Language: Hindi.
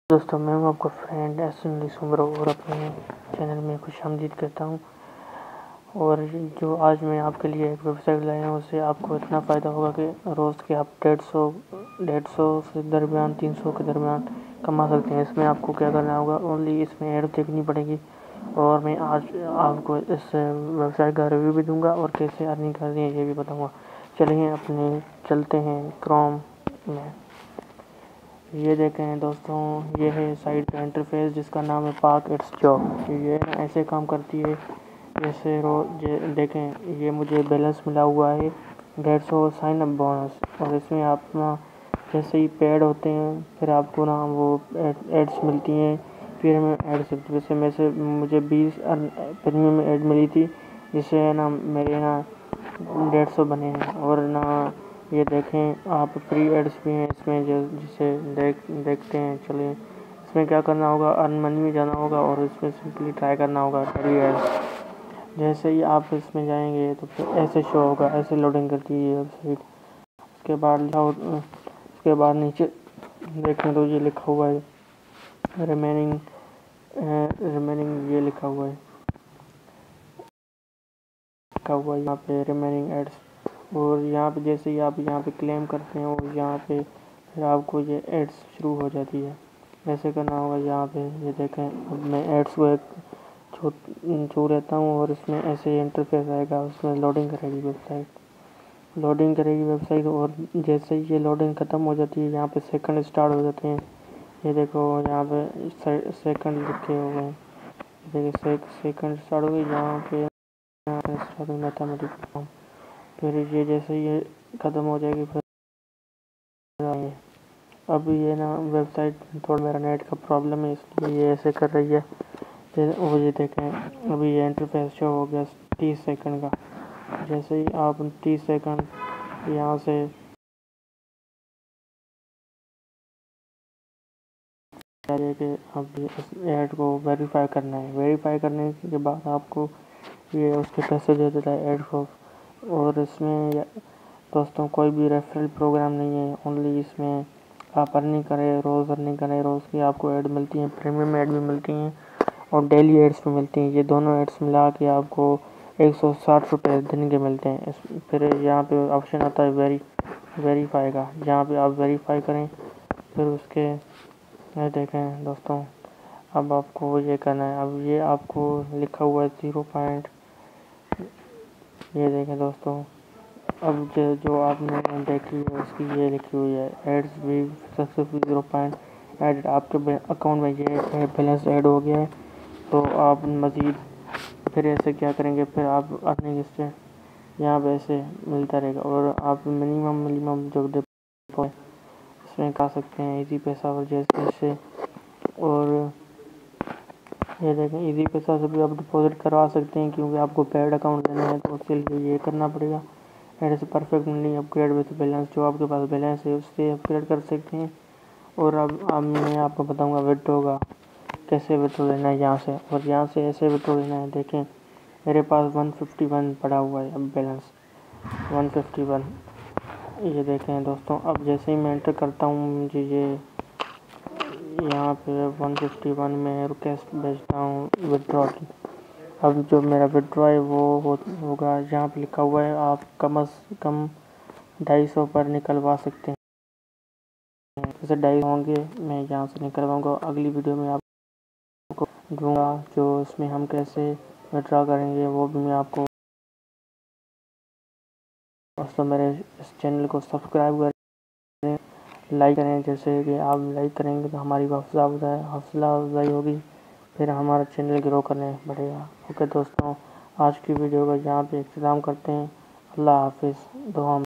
दोस्तों, मैं हूं आपका फ्रेंड सुमरो और अपने चैनल में खुशामदीद करता हूं। और जो आज मैं आपके लिए एक वेबसाइट लाया हूं, उससे आपको इतना फ़ायदा होगा कि रोज़ के आप 150 से दरमियान 300 के दरमियान कमा सकते हैं। इसमें आपको क्या करना होगा, ओनली इसमें ऐड देखनी पड़ेगी। और मैं आज आपको इस वेबसाइट का रिव्यू भी दूंगा और कैसे अर्निंग करनी है ये भी बताऊँगा। चलिए चलते हैं क्रोम में। ये देखें दोस्तों, ये है साइट का इंटरफेस जिसका नाम है पार्क इट्स जॉब। ये ना ऐसे काम करती है जैसे देखें, ये मुझे बैलेंस मिला हुआ है 150 साइन अप बोनस। और इसमें आप ना जैसे ही पेड होते हैं फिर आपको ना वो एड्स मिलती हैं। फिर हमें एड्स जैसे मुझे 20 प्रीमियम में एड मिली थी, जिससे ना मेरे ना 150 बने हैं। और ना ये देखें, आप फ्री एड्स भी हैं इसमें जिसे देखते हैं। चलिए, इसमें क्या करना होगा, अर्न मनी में जाना होगा और इसमें सिंपली ट्राई करना होगा फ्री एड्स। जैसे ही आप इसमें जाएंगे तो फिर ऐसे शो होगा, ऐसे लोडिंग करती है वेबसाइट। उसके बाद नीचे देखें तो ये लिखा हुआ है रिमेनिंग ये लिखा हुआ है यहाँ पे रिमेनिंग एड्स। और यहाँ पे जैसे ही आप यहाँ पे क्लेम करते हैं और यहाँ पे फिर आपको ये एड्स शुरू हो जाती है। ऐसे करना होगा यहाँ पे। ये देखें, अब मैं एड्स को एक छू रहता हूँ और इसमें ऐसे इंटरफेस आएगा, उसमें लोडिंग करेगी वेबसाइट। और जैसे ही ये लोडिंग ख़त्म हो जाती है, यहाँ पे सेकंड स्टार्ट हो जाते हैं। ये देखो यहाँ पे सेकंड लिखे हुए हैं। देखिए सेकंड स्टार्ट हो गई यहाँ पे मैथमेटिक्स। फिर ये जैसे ये ख़त्म हो जाएगी फिर अब ये ना वेबसाइट थोड़ा मेरा नेट का प्रॉब्लम है, इसलिए ये ऐसे कर रही है। वो ये देखें, अभी ये इंटरफेस शो हो गया 30 सेकंड का। जैसे ही आप 30 सेकंड यहाँ से कि अब इस ऐड को वेरीफाई करना है। वेरीफाई करने के बाद आपको ये उसके पैसे दे देता है ऐड को। और इसमें दोस्तों कोई भी रेफरल प्रोग्राम नहीं है, ओनली इसमें आप अर्निंग करें, रोज़ की आपको ऐड मिलती हैं। प्रीमियम ऐड भी मिलती हैं और डेली एड्स भी मिलती हैं। ये दोनों एड्स मिला के आपको 160 रुपये दिन के मिलते हैं। फिर यहाँ पे ऑप्शन आता है वेरीफाई का, जहाँ पे आप वेरीफाई करें। फिर उसके ये देखें दोस्तों, अब आपको ये करना है। अब ये आपको लिखा हुआ है 0 पॉइंट। ये देखें दोस्तों, अब जो आपने देखी है उसकी ये लिखी हुई है एड्स भी सक्सेसफुल 0 पॉइंट एड। आपके अकाउंट में ये बैलेंस ऐड हो गया है। तो आप मज़ीद फिर ऐसे क्या करेंगे, फिर आप अर्निंग इससे यहाँ पे ऐसे मिलता रहेगा। और आप मिनिमम जो डिपॉजिट इसमें कर सकते हैं इजी पैसा और जैसे। और ये देखें, इजी पैसा से भी आप डिपॉजिट करवा सकते हैं, क्योंकि आपको पेड अकाउंट लेना है तो उसके लिए ये करना पड़ेगा। ऐसे परफेक्ट नहीं अपग्रेड विथ बैलेंस, जो आपके पास बैलेंस है उससे अपग्रेड कर सकते हैं। और अब मैं आपको बताऊंगा विड्रॉ का कैसे विड्रॉ लेना है यहाँ से। और यहाँ से ऐसे विड्रॉ लेना है। देखें, मेरे पास 151 पड़ा हुआ है अब बैलेंस 151। ये देखें दोस्तों, अब जैसे ही मैं एंटर करता हूँ मुझे ये यहाँ पे 151 में रिक्वेस्ट भेजता हूँ विड्रॉ की। अब जो मेरा विड्रॉ है वो होगा, यहाँ पे लिखा हुआ है आप कम से कम 250 पर निकलवा सकते हैं। जैसे 250 होंगे मैं यहाँ से निकलवाऊँगा। अगली वीडियो में आपको दूँगा जो इसमें हम कैसे विड्रॉ करेंगे वो भी मैं आपको। दोस्तों, मेरे इस चैनल को सब्सक्राइब करें, लाइक करें। जैसे कि आप लाइक करेंगे तो हमारी हौसला अफजाई होगी, फिर हमारा चैनल ग्रो करने बढ़ेगा। ओके दोस्तों, आज की वीडियो का यहाँ पे इख्तिताम करते हैं। अल्लाह हाफिज़। दुआ